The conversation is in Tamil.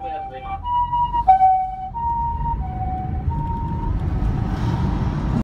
ありがとうございます。